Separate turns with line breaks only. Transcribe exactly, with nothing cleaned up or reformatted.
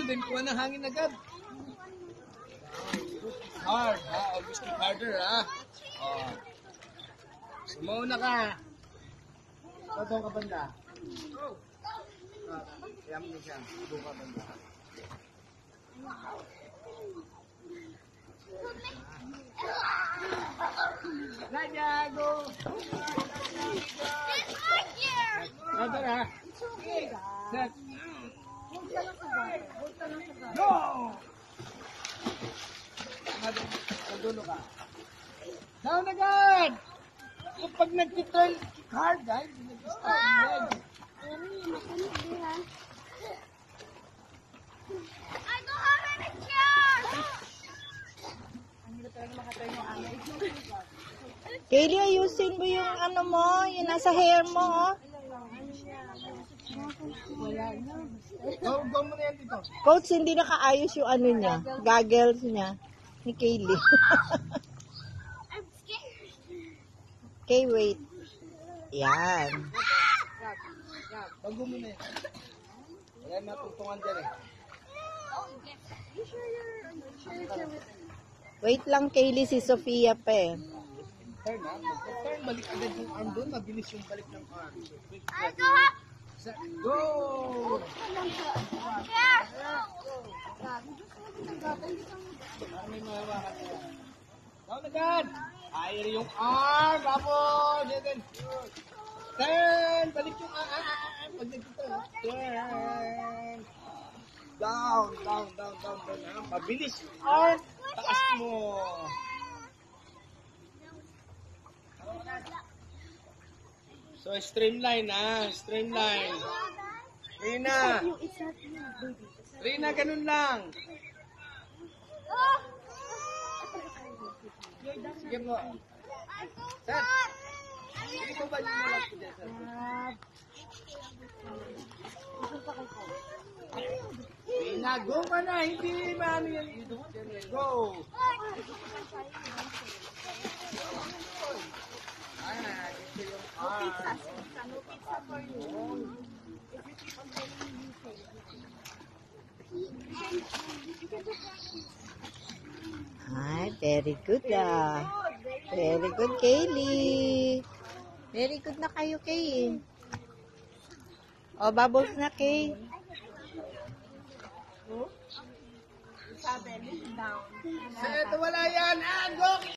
then kuha ng hangin agad. Hard, ha? Always keep harder, ha? Oh. Sumauna ka. Doon ka banda. Oh. Kaya mo siya. Doon ka banda. Nadia, go! Ito na. Set. Go! Nadulo ka. Down agad! Kapag nag-turn hard, guys, nag-start yung leg.
I don't have any chairs!
Kaylee, ayusin mo yung ano mo, yung nasa hair mo, oh.
Go, go mo na yan dito.
Coach, hindi nakaayos yung ano niya, goggles niya, ni Kaylee.
I'm scared.
Okay, wait. Yan.
Bago mo na yan. Wala yung matungtungan dyan eh.
You sure you're, you sure you're with
Wait lang, Kaylee, si Sofia pa eh.
Turn ha. Mag-turn, balik agad yung arm doon. Mabilis yung balik ng arm. So, quick
I
press.
don't have
Set, go!
chairs!
Ano may mahawakan na yan? Down agad! Higher yung arm! Tapos! Yan. Turn! Balik yung arm! Ah, ah, ah, pag nagtito. Turn! Down, down, down, down, down. Ha? Mabilis yung arm! Taas mo! So, streamline ha. Streamline. Rina! Rina, ganun lang. Sige mo. Set. Hindi ko ba yung malak ko dyan, sir? Rina, go ka na. Hindi maano yan. Go. Ah, ito yung arm.
Ay, very good ah. Very good, Kaylee. Very good na kayo, Kay. O, bubbles na, Kay.
Set, wala yan. Ah, go.